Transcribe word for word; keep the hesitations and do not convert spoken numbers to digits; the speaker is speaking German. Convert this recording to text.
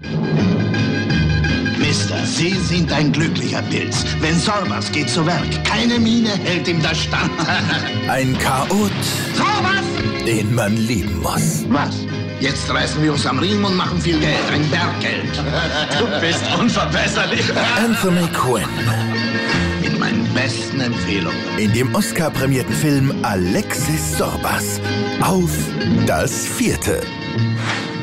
Mister, Sie sind ein glücklicher Pilz. Wenn Sorbas geht zu Werk, keine Mine hält ihm das stand. Ein Chaot, Sorbas! den man lieben muss. Was? Jetzt reißen wir uns am Riemen und machen viel Geld. Ein Berggeld. Du bist unverbesserlich. Anthony Quinn. In meinen besten Empfehlungen. In dem Oscar-prämierten Film Alexis Sorbas. Auf das Vierte.